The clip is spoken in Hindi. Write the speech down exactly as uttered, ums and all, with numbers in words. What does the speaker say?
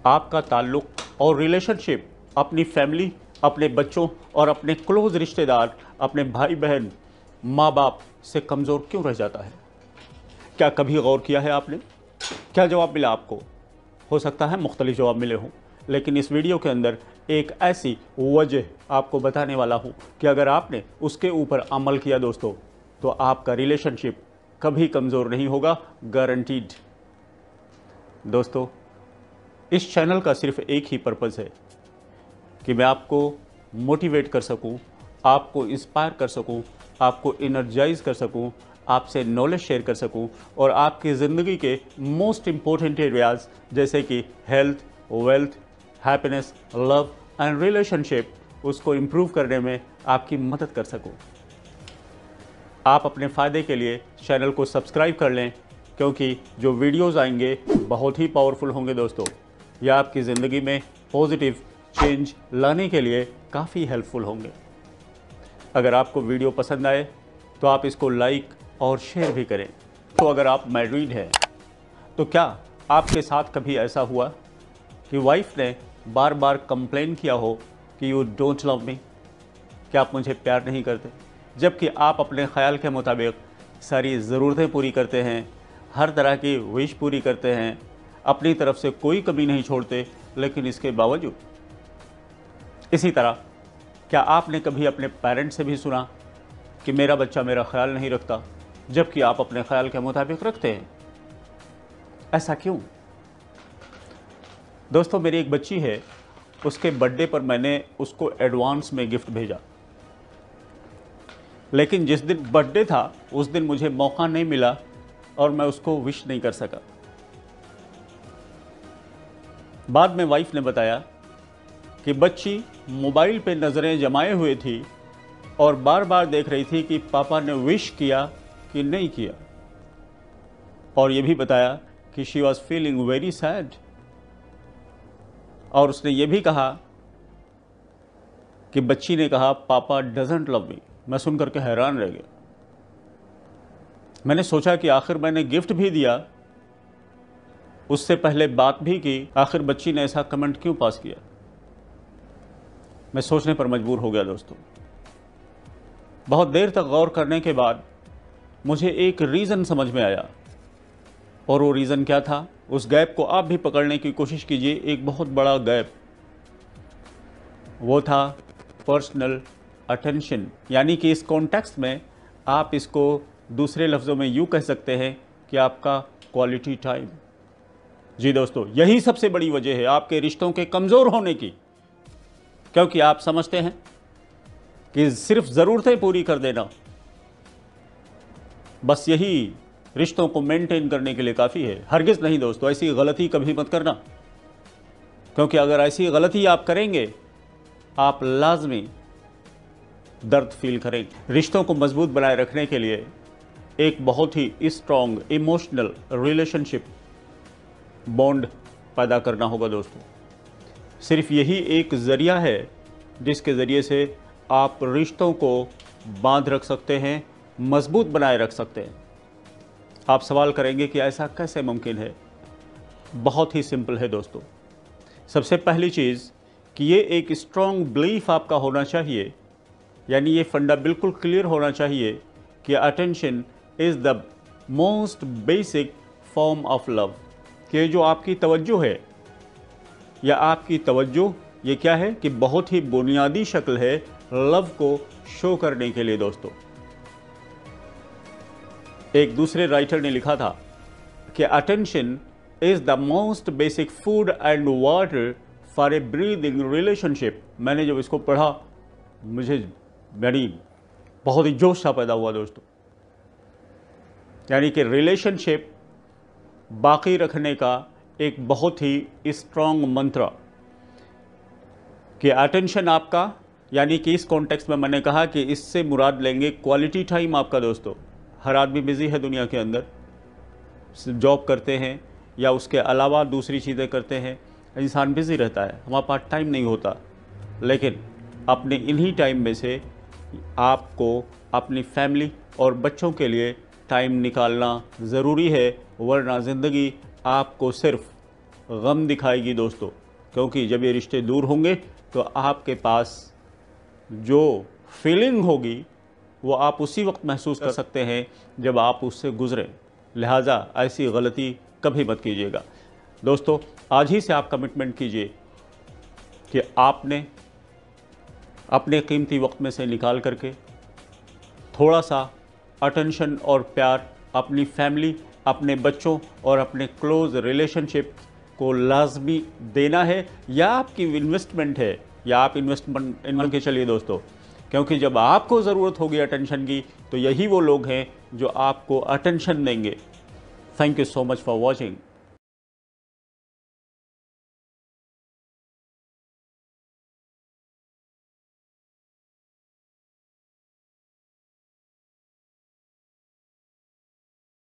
आपका ताल्लुक़ और रिलेशनशिप अपनी फैमिली, अपने बच्चों और अपने क्लोज़ रिश्तेदार, अपने भाई बहन, माँ बाप से कमज़ोर क्यों रह जाता है? क्या कभी गौर किया है आपने? क्या जवाब मिला आपको? हो सकता है मुख्तलिफ जवाब मिले हों, लेकिन इस वीडियो के अंदर एक ऐसी वजह आपको बताने वाला हूँ कि अगर आपने उसके ऊपर अमल किया दोस्तों, तो आपका रिलेशनशिप कभी कमज़ोर नहीं होगा, गारंटीड। दोस्तों, इस चैनल का सिर्फ एक ही पर्पज़ है कि मैं आपको मोटिवेट कर सकूं, आपको इंस्पायर कर सकूं, आपको एनर्जाइज कर सकूं, आपसे नॉलेज शेयर कर सकूं और आपकी ज़िंदगी के मोस्ट इम्पोर्टेंट एरियाज़ जैसे कि health, wealth, happiness, love and relationship, उसको इम्प्रूव करने में आपकी मदद कर सकूं। आप अपने फ़ायदे के लिए चैनल को सब्सक्राइब कर लें, क्योंकि जो वीडियोज़ आएंगे बहुत ही पावरफुल होंगे दोस्तों। यह आपकी ज़िंदगी में पॉजिटिव चेंज लाने के लिए काफ़ी हेल्पफुल होंगे। अगर आपको वीडियो पसंद आए तो आप इसको लाइक और शेयर भी करें। तो अगर आप मैरिड हैं तो क्या आपके साथ कभी ऐसा हुआ कि वाइफ ने बार बार कंप्लेन किया हो कि यू डोंट लव मी, कि आप मुझे प्यार नहीं करते, जबकि आप अपने ख्याल के मुताबिक सारी ज़रूरतें पूरी करते हैं, हर तरह की विश पूरी करते हैं, अपनी तरफ से कोई कमी नहीं छोड़ते, लेकिन इसके बावजूद? इसी तरह क्या आपने कभी अपने पेरेंट्स से भी सुना कि मेरा बच्चा मेरा ख्याल नहीं रखता, जबकि आप अपने ख्याल के मुताबिक रखते हैं? ऐसा क्यों? दोस्तों, मेरी एक बच्ची है, उसके बर्थडे पर मैंने उसको एडवांस में गिफ्ट भेजा, लेकिन जिस दिन बर्थडे था उस दिन मुझे मौका नहीं मिला और मैं उसको विश नहीं कर सका। बाद में वाइफ ने बताया कि बच्ची मोबाइल पे नज़रें जमाए हुए थी और बार बार देख रही थी कि पापा ने विश किया कि नहीं किया, और ये भी बताया कि she was feeling very sad, और उसने ये भी कहा कि बच्ची ने कहा पापा डजंट लव मी। मैं सुनकर के हैरान रह गया। मैंने सोचा कि आखिर मैंने गिफ्ट भी दिया, उससे पहले बात भी की, आखिर बच्ची ने ऐसा कमेंट क्यों पास किया? मैं सोचने पर मजबूर हो गया दोस्तों। बहुत देर तक गौर करने के बाद मुझे एक रीज़न समझ में आया, और वो रीज़न क्या था? उस गैप को आप भी पकड़ने की कोशिश कीजिए, एक बहुत बड़ा गैप। वो था पर्सनल अटेंशन, यानी कि इस कॉन्टेक्स्ट में आप इसको दूसरे लफ्ज़ों में यूँ कह सकते हैं कि आपका क्वालिटी टाइम। जी दोस्तों, यही सबसे बड़ी वजह है आपके रिश्तों के कमज़ोर होने की, क्योंकि आप समझते हैं कि सिर्फ ज़रूरतें पूरी कर देना, बस यही रिश्तों को मेंटेन करने के लिए काफ़ी है। हरगिज़ नहीं दोस्तों, ऐसी गलती कभी मत करना, क्योंकि अगर ऐसी गलती आप करेंगे आप लाजमी दर्द फील करेंगे। रिश्तों को मजबूत बनाए रखने के लिए एक बहुत ही स्ट्रॉन्ग इमोशनल रिलेशनशिप बॉन्ड पैदा करना होगा दोस्तों। सिर्फ यही एक ज़रिया है जिसके ज़रिए से आप रिश्तों को बांध रख सकते हैं, मजबूत बनाए रख सकते हैं। आप सवाल करेंगे कि ऐसा कैसे मुमकिन है? बहुत ही सिंपल है दोस्तों। सबसे पहली चीज़ कि ये एक स्ट्रॉन्ग बिलीफ आपका होना चाहिए, यानी ये फंडा बिल्कुल क्लियर होना चाहिए कि attention is the most basic form of love. कि जो आपकी तवज्जो है या आपकी तवज्जो ये क्या है कि बहुत ही बुनियादी शक्ल है लव को शो करने के लिए दोस्तों। एक दूसरे राइटर ने लिखा था कि attention is the most basic food and water for a breathing relationship. मैंने जब इसको पढ़ा मुझे मेरी बहुत ही जोश सा पैदा हुआ दोस्तों। यानी कि रिलेशनशिप बाकी रखने का एक बहुत ही स्ट्रॉन्ग मंत्र कि अटेंशन आपका, यानी कि इस कॉन्टेक्स्ट में मैंने कहा कि इससे मुराद लेंगे क्वालिटी टाइम आपका दोस्तों। हर आदमी बिज़ी है दुनिया के अंदर, जॉब करते हैं या उसके अलावा दूसरी चीज़ें करते हैं, इंसान बिज़ी रहता है, हमारे पास टाइम नहीं होता। लेकिन अपने इन्हीं टाइम में से आपको अपनी फैमिली और बच्चों के लिए टाइम निकालना ज़रूरी है, वरना ज़िंदगी आपको सिर्फ गम दिखाएगी दोस्तों, क्योंकि जब ये रिश्ते दूर होंगे तो आपके पास जो फीलिंग होगी वो आप उसी वक्त महसूस कर सकते हैं जब आप उससे गुजरें। लिहाजा ऐसी गलती कभी मत कीजिएगा दोस्तों। आज ही से आप कमिटमेंट कीजिए कि आपने अपने कीमती वक्त में से निकाल करके थोड़ा सा अटेंशन और प्यार अपनी फैमिली, अपने बच्चों और अपने क्लोज रिलेशनशिप को लाजमी देना है, या आपकी इन्वेस्टमेंट है, या आप इन्वेस्टमेंट इनमें के चलिए दोस्तों, क्योंकि जब आपको ज़रूरत होगी अटेंशन की तो यही वो लोग हैं जो आपको अटेंशन देंगे। Thank you so much for watching.